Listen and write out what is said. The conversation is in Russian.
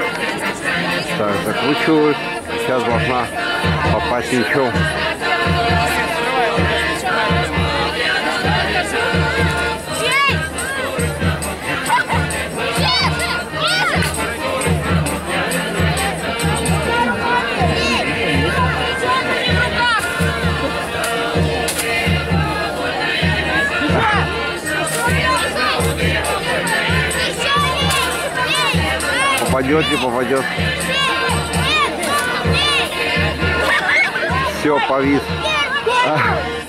Так, закручивают. Сейчас должна попасть мячом. Попадет, не попадет. Все, повис.